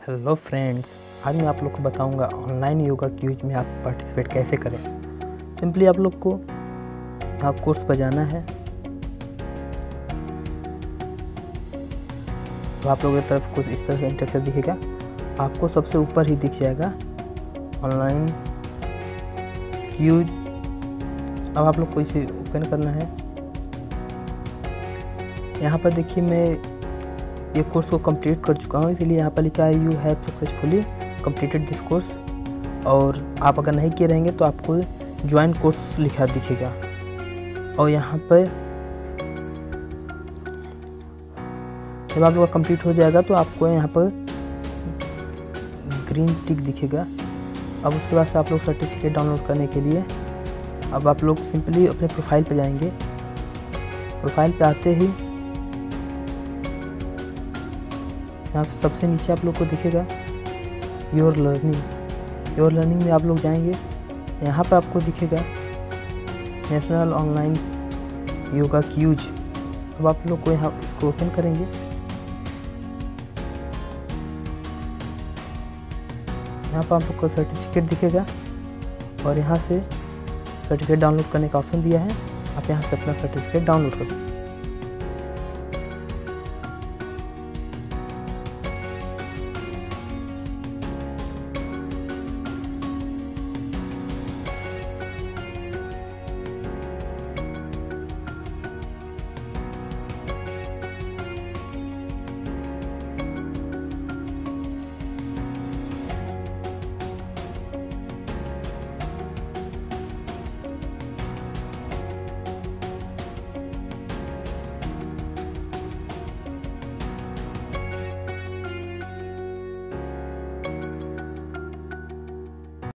Hello friends, आज मैं आप लोग को बताऊंगा ऑनलाइन योगा क्यूज में आप पार्टिसिपेट कैसे करें। सिंपली आप लोग को यहाँ कोर्स पर जाना है। तो आप लोगों की तरफ कुछ इस तरह का इंटरफेस दिखेगा। आपको सबसे ऊपर ही दिख जाएगा ऑनलाइन क्यूज। अब आप लोग को इसे ओपन करना है। यहाँ पर देखिए मैं ये कोर्स को कंप्लीट कर चुका हूँ, इसलिए यहाँ पर लिखा है you have successfully completed this course. और आप अगर नहीं किए रहेंगे तो आपको ज्वाइन कोर्स लिखा दिखेगा। और यहाँ पर जब आप लोग का कंप्लीट हो जाएगा तो आपको यहाँ पर ग्रीन टिक दिखेगा। अब उसके बाद से आप लोग सर्टिफिकेट डाउनलोड करने के लिए अब आप लोग सिंपली अपने प्रोफाइल पे जाएंगे। प्रोफाइल पे आते ही यहाँ पे सबसे नीचे आप लोग को दिखेगा योर लर्निंग में आप लोग जाएंगे। यहाँ पर आपको दिखेगा नेशनल ऑनलाइन योगा क्यूज। अब आप लोग को यहाँ इसको ओपन करेंगे। यहाँ पर आप लोग को सर्टिफिकेट दिखेगा और यहाँ से सर्टिफिकेट डाउनलोड करने का ऑप्शन दिया है। आप यहाँ से अपना सर्टिफिकेट डाउनलोड कर सकते हैं।